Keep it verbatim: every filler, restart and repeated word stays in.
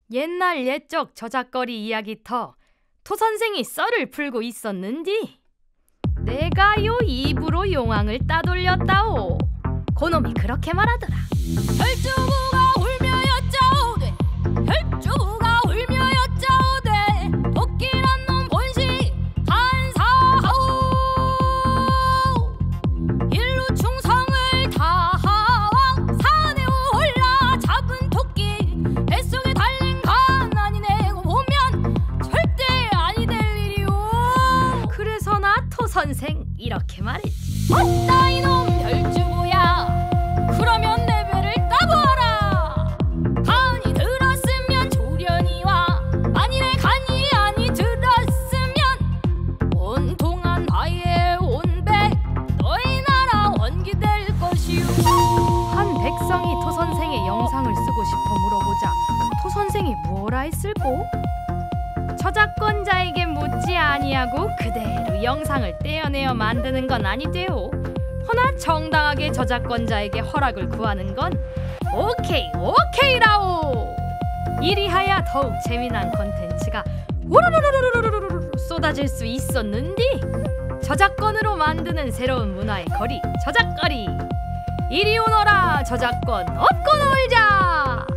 옛날 옛적 저작거리 이야기터 토선생이 썰을 풀고 있었는디 내가요 입으로 용왕을 따돌렸다오. 고놈이 그렇게 말하더라. 혈주부가 울며 여짜오되 혈주부가 울며 여짜오되 도끼란 놈 본시 반사하오. 일루 충성을 다하와 산에 올라 잡은 토끼 뱃속에 달린 가난이 내고 보면 절대 아니 될 일이오. 그래서 나 토선생 이렇게 말했지. 어따 이놈 혈주부야, 그러면 내 배를 따보아라. 간이 들었으면 조련이와 만일에 간이 아니 들었으면 온통한 바위에 온 배 너희 나라 원기될 것이오. 한 백성이 토선생의 영상을 쓰고 싶어 물어보자 토선생이 뭐라 했을꼬? 저작권자에게 묻지 아니하고 그대로 영상을 떼어내어 만드는 건 아니되오. 허나 정당하게 저작권자에게 허락을 구하는 건 오케이 오케이라오. 이리하여 더욱 재미난 컨텐츠가 우르르르르르르르 쏟아질 수 있었는디 저작권으로 만드는 새로운 문화의 거리 저작거리. 이리 오너라 저작권 얻고 놀자.